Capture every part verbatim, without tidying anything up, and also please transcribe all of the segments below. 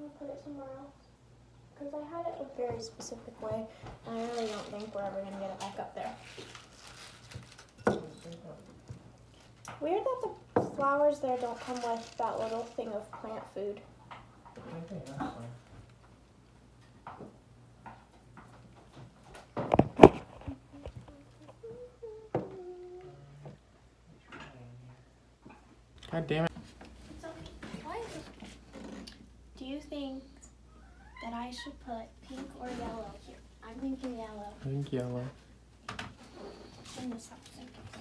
to put it somewhere else. Because I had it a very specific way, and I really don't think we're ever going to get it back up there. Weird that the flowers there don't come with that little thing of plant food. Okay, that's fine. God damn it. It's okay. Why is it? Do you think that I should put pink or yellow here? I'm thinking yellow. I think yellow. In this house.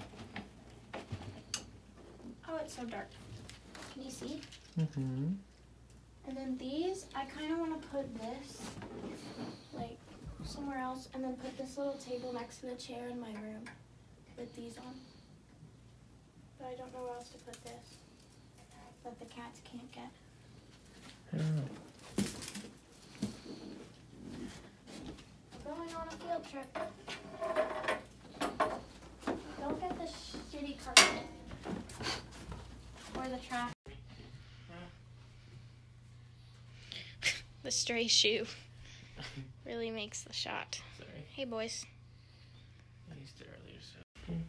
Oh, it's so dark. Can you see? Mm-hmm. And then these, I kind of want to put this, like, somewhere else, and then put this little table next to the chair in my room with these on. But I don't know where else to put this that the cats can't get. I don't know. We're going on a field trip. Don't get the shitty carpet or the trash. The stray shoe really makes the shot. Sorry. Hey, boys. I used it earlier, so.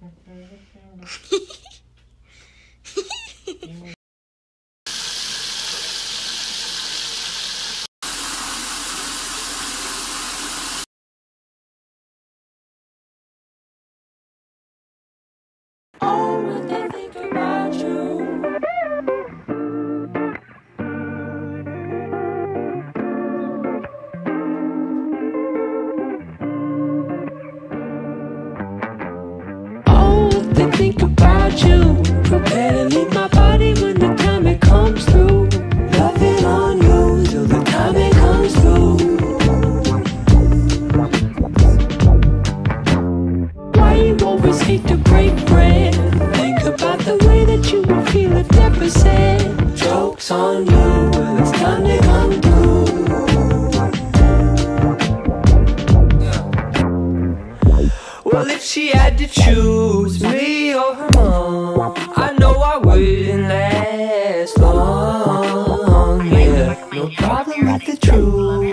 Oh, what they think about you. Think about you. Prepare to leave my body when the time it comes through. Loving on you till the time it comes through. Why you always hate to break bread? Think about the way that you would feel if never said. Joke's on you when it's time to come through. Well, if she had to choose me or her mom, I know I wouldn't last long. Yeah, no problem with the truth.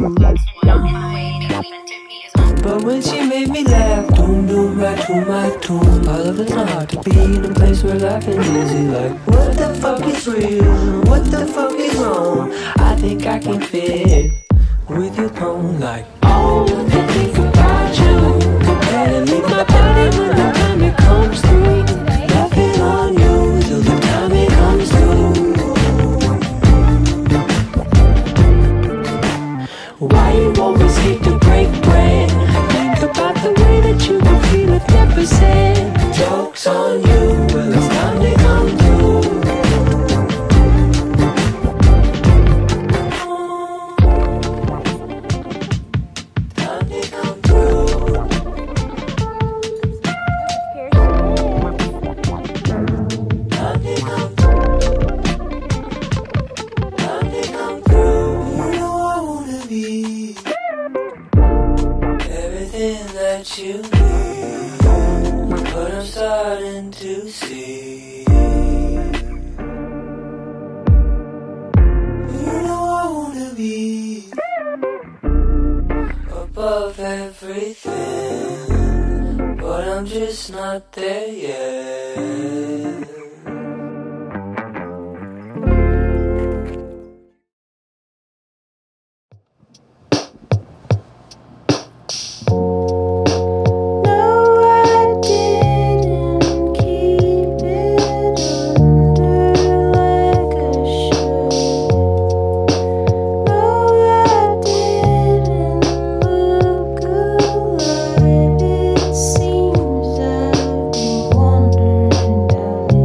But when she made me laugh, doom doom right to my tune. All of it's hard to be in a place where life is easy. Like, what the fuck is real? What the fuck is wrong? I think I can fit with your tone. Like, oh, I think about you. And leave my body when the time it comes through. Loving on you till the time it comes through. Why you always hate to break bread? Think about the way that you would feel if never said. Joke's on you, well it's time to come through. Time to come through. You need, but I'm starting to see. You know I wanna be above everything, but I'm just not there yet. Seems I've been wandering down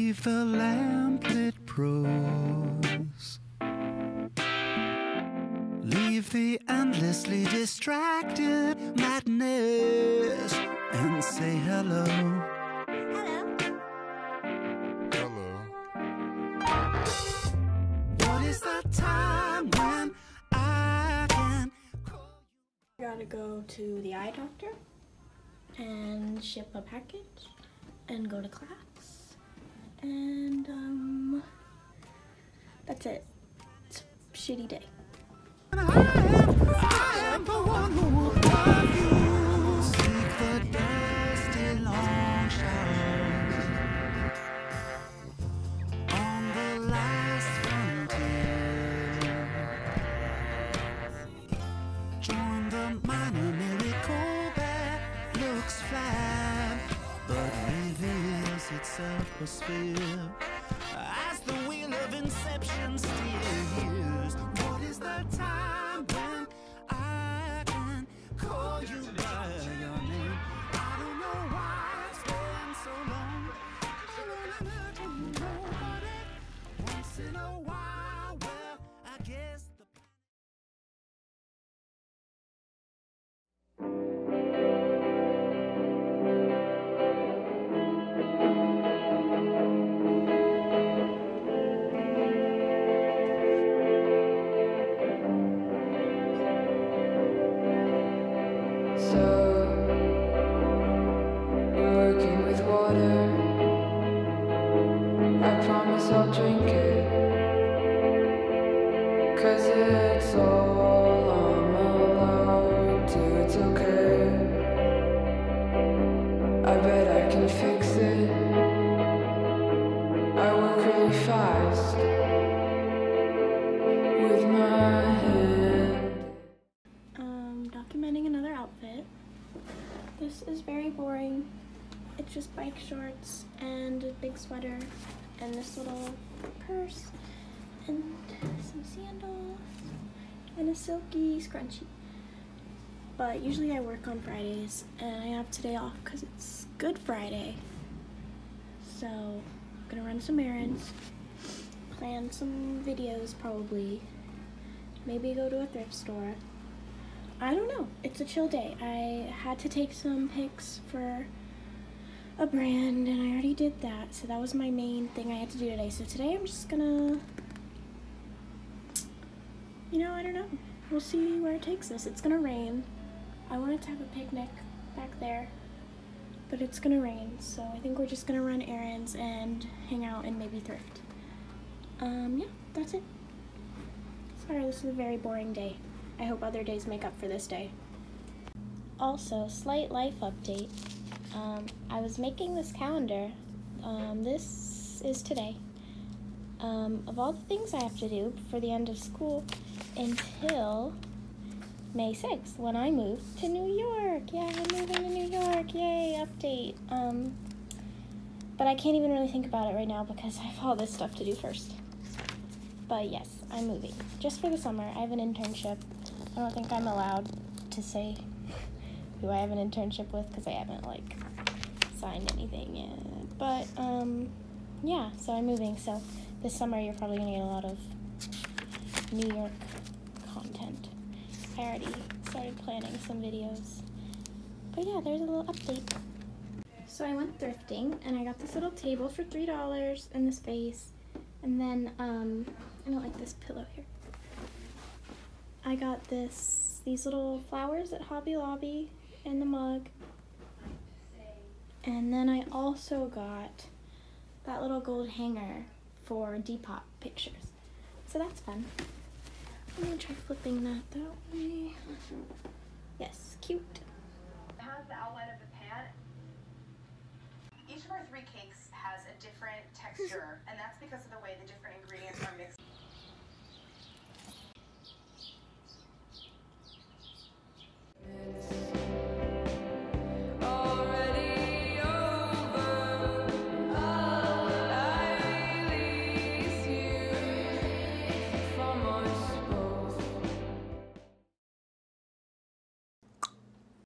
leave the lamplit prose, leave the endlessly distracted madness, and say hello. Hello. Hello. What is the time when I can call you? Gotta go to the eye doctor and ship a package and go to class, and um that's it. It's a shitty day. I am the one who will love you. Seek the dusty long showers on the last frontier. Join the minor miracle that looks flat, but reveals itself a sphere as the wheel of inception steers. What is the time when I can call you by your name? I don't know why it's been so long. I don't imagine nobody once in a while. Well, I guess the working with water, I promise I'll drink it, 'cause it's all I'm allowed to, it's okay. I bet I can fix it, I work really fast with my hand. Um, documenting another outfit. This is very boring. It's just bike shorts and a big sweater and this little purse and some sandals and a silky scrunchie. But usually I work on Fridays and I have today off because it's Good Friday. So I'm gonna run some errands, plan some videos probably, maybe go to a thrift store. I don't know, it's a chill day. I had to take some pics for a brand and I already did that, so that was my main thing I had to do today. So today I'm just gonna, you know, I don't know. We'll see where it takes us. It's gonna rain. I wanted to have a picnic back there, but it's gonna rain, so I think we're just gonna run errands and hang out and maybe thrift. Um, yeah, that's it. Sorry, this is a very boring day. I hope other days make up for this day. Also, slight life update. Um, I was making this calendar. Um, this is today. Um, of all the things I have to do for the end of school until May sixth, when I move to New York. Yeah, I'm moving to New York. Yay, update. Um, but I can't even really think about it right now because I have all this stuff to do first. But yes, I'm moving. Just for the summer. I have an internship. I don't think I'm allowed to say who I have an internship with because I haven't, like, signed anything yet. But, um, yeah, so I'm moving. So this summer you're probably going to get a lot of New York content. I already started planning some videos. But yeah, there's a little update. So I went thrifting and I got this little table for three dollars and this vase. And then, um, I don't like this pillow here. I got this, these little flowers at Hobby Lobby and the mug. And then I also got that little gold hanger for Depop pictures. So that's fun. I'm gonna try flipping that that way. Yes, cute.